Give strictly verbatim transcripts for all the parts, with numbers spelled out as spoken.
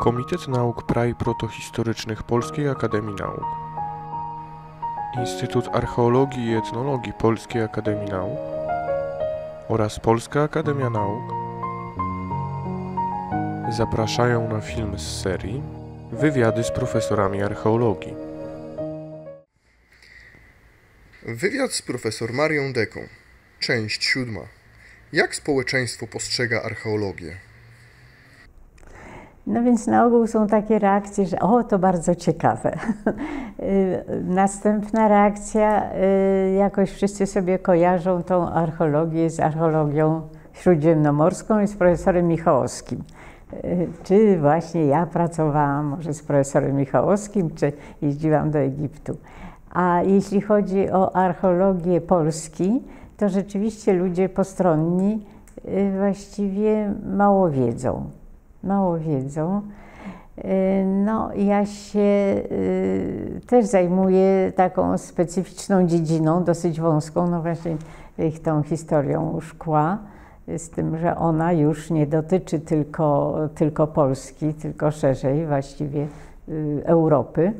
Komitet Nauk Prai Protohistorycznych Polskiej Akademii Nauk, Instytut Archeologii i Etnologii Polskiej Akademii Nauk oraz Polska Akademia Nauk zapraszają na film z serii Wywiady z profesorami archeologii. Wywiad z profesor Marią Deką. Część siódma. Jak społeczeństwo postrzega archeologię? No więc na ogół są takie reakcje, że o, to bardzo ciekawe. Następna reakcja, jakoś wszyscy sobie kojarzą tą archeologię z archeologią śródziemnomorską i z profesorem Michałowskim. Czy właśnie ja pracowałam może z profesorem Michałowskim, czy jeździłam do Egiptu. A jeśli chodzi o archeologię Polski, to rzeczywiście ludzie postronni właściwie mało wiedzą. Mało wiedzą. No, ja się też zajmuję taką specyficzną dziedziną, dosyć wąską, no właśnie tą historią szkła, z tym, że ona już nie dotyczy tylko, tylko Polski, tylko szerzej właściwie Europy.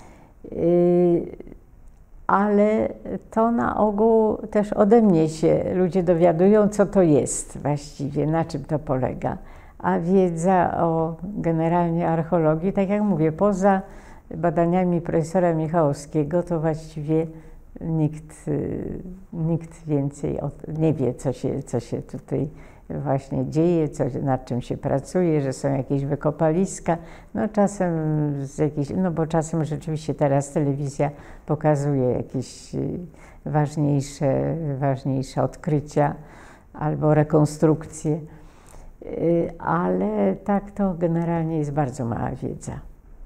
Ale to na ogół też ode mnie się ludzie dowiadują, co to jest właściwie, na czym to polega. A wiedza o generalnie archeologii, tak jak mówię, poza badaniami profesora Michałowskiego, to właściwie nikt, nikt więcej nie wie, co się, co się tutaj właśnie dzieje, co, nad czym się pracuje, że są jakieś wykopaliska. No czasem z jakiejś, no bo czasem rzeczywiście teraz telewizja pokazuje jakieś ważniejsze, ważniejsze odkrycia albo rekonstrukcje. Ale tak to generalnie jest bardzo mała wiedza.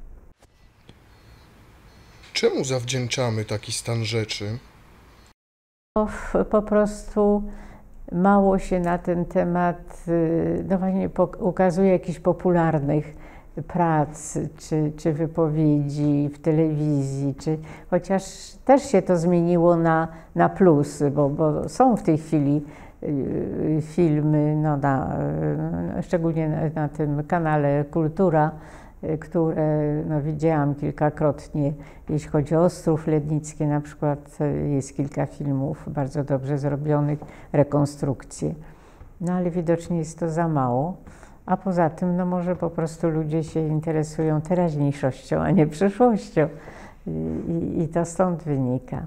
Czemu zawdzięczamy taki stan rzeczy? Po, po prostu mało się na ten temat, no właśnie ukazuje jakichś popularnych prac, czy, czy wypowiedzi w telewizji, czy, chociaż też się to zmieniło na, na plus, bo, bo są w tej chwili filmy, no na, szczególnie na, na tym kanale Kultura, które no, widziałam kilkakrotnie. Jeśli chodzi o Ostrów Lednicki, na przykład jest kilka filmów bardzo dobrze zrobionych, rekonstrukcje. No ale widocznie jest to za mało. A poza tym, no może po prostu ludzie się interesują teraźniejszością, a nie przyszłością. I, i to stąd wynika.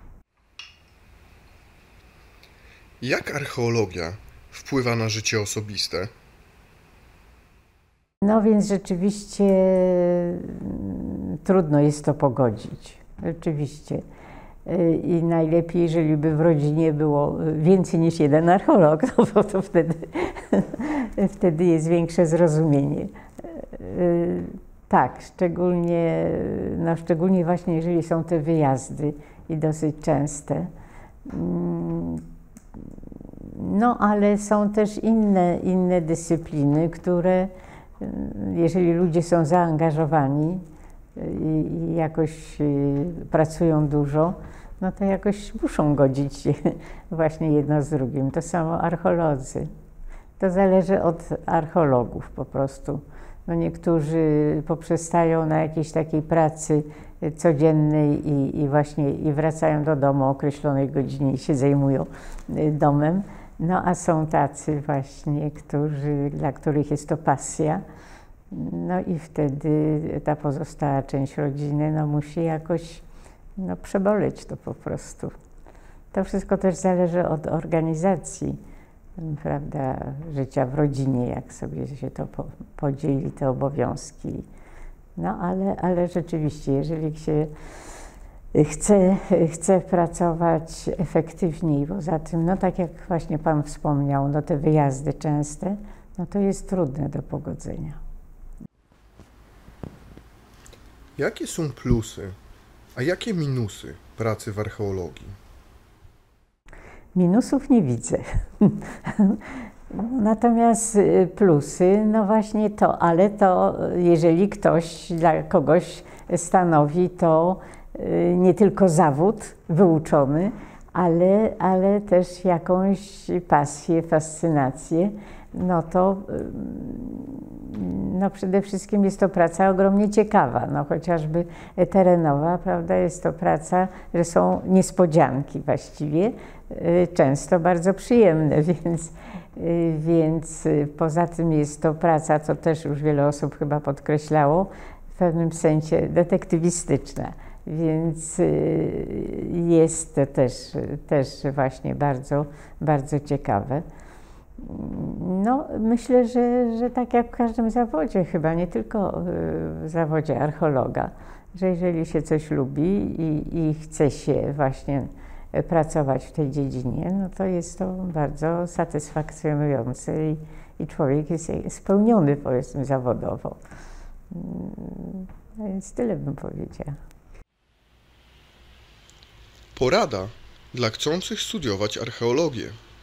Jak archeologia wpływa na życie osobiste? No więc rzeczywiście trudno jest to pogodzić. Rzeczywiście. I najlepiej, jeżeli by w rodzinie było więcej niż jeden archeolog, no bo to wtedy, wtedy jest większe zrozumienie. Tak, szczególnie, no szczególnie właśnie jeżeli są te wyjazdy i dosyć częste. No, ale są też inne, inne dyscypliny, które, jeżeli ludzie są zaangażowani i, i jakoś pracują dużo, no to jakoś muszą godzić się właśnie jedno z drugim. To samo archeolodzy. To zależy od archeologów po prostu. No niektórzy poprzestają na jakiejś takiej pracy codziennej i, i właśnie i wracają do domu o określonej godzinie i się zajmują domem. No a są tacy właśnie, którzy, dla których jest to pasja. No i wtedy ta pozostała część rodziny no, musi jakoś no, przeboleć to po prostu. To wszystko też zależy od organizacji, prawda, życia w rodzinie, jak sobie się to po, podzieli, te obowiązki. No ale, ale rzeczywiście, jeżeli się chce, chce pracować efektywniej, poza tym, no tak jak właśnie Pan wspomniał, no te wyjazdy częste, no to jest trudne do pogodzenia. Jakie są plusy, a jakie minusy pracy w archeologii? Minusów nie widzę. Natomiast plusy, no właśnie to, ale to jeżeli ktoś dla kogoś stanowi to nie tylko zawód wyuczony, ale, ale też jakąś pasję, fascynację, no to no przede wszystkim jest to praca ogromnie ciekawa, no chociażby terenowa, prawda, jest to praca, że są niespodzianki właściwie, często bardzo przyjemne, więc, więc poza tym jest to praca, co też już wiele osób chyba podkreślało, w pewnym sensie detektywistyczna, więc jest to też, też właśnie bardzo, bardzo ciekawe. No, myślę, że, że tak jak w każdym zawodzie, chyba nie tylko w zawodzie archeologa, że jeżeli się coś lubi i, i chce się właśnie pracować w tej dziedzinie, no to jest to bardzo satysfakcjonujące i, i człowiek jest spełniony, powiedzmy, zawodowo. No więc tyle bym powiedziała. Porada dla chcących studiować archeologię.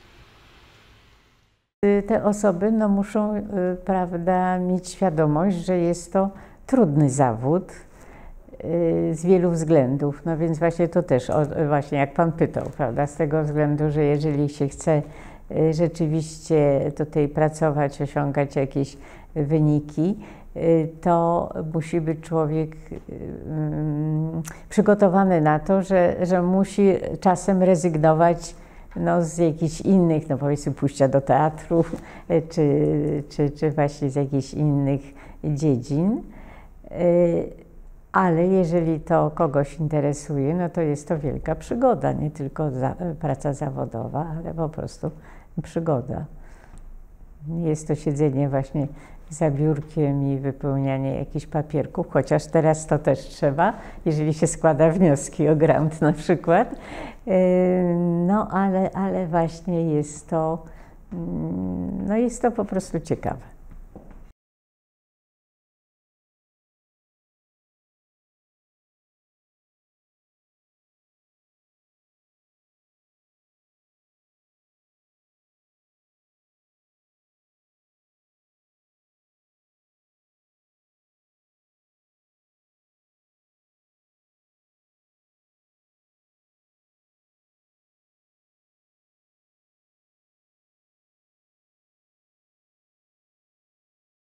Te osoby no, muszą, prawda, mieć świadomość, że jest to trudny zawód z wielu względów. No więc właśnie to też, właśnie jak Pan pytał, prawda, z tego względu, że jeżeli się chce rzeczywiście tutaj pracować, osiągać jakieś wyniki, to musi być człowiek przygotowany na to, że, że musi czasem rezygnować no, z jakichś innych, no powiedzmy pójścia do teatru, czy, czy, czy właśnie z jakichś innych dziedzin. Ale jeżeli to kogoś interesuje, no to jest to wielka przygoda, nie tylko za, praca zawodowa, ale po prostu przygoda. Jest to siedzenie właśnie za biurkiem i wypełnianie jakichś papierków, chociaż teraz to też trzeba, jeżeli się składa wnioski o grant na przykład. No ale, ale właśnie jest to, no jest to po prostu ciekawe.